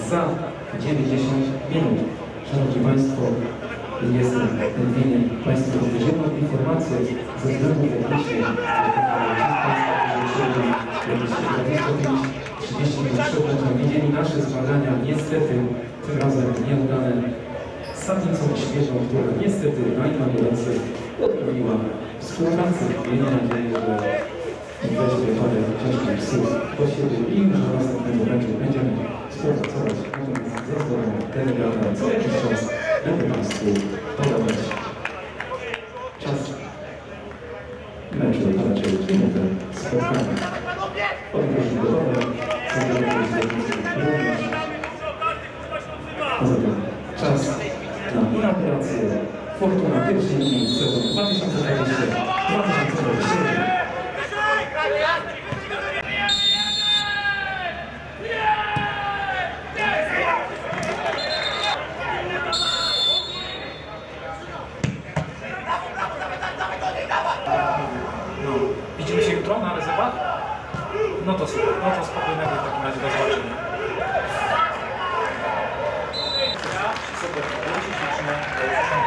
za 90 minut. Szanowni Państwo, jestem winien Państwu również jedną informację ze względów technicznych. Jakieś 30 minut przed widzieli nasze zmagania, niestety tym razem nieudane z samicą świeżą, która niestety na inauguracji odprawiła współpracę. Miejmy nadzieję, że weźmie parę ciężkich słów do siebie i już do następnego meczu będziemy współpracować. Natomiast za zdrową delegata co jakiś czas będę Państwu podawać czas meczu, a raczej minutę spotkania. Odgłosi gotowe, są również. Poza tym czas na inaugurację Fortuna pierwszej linii sezon 2020-2021. Widzimy się jutro na rezerwach? No to super, no to spokojnego w takim razie do zobaczenia. Super, ślicznie.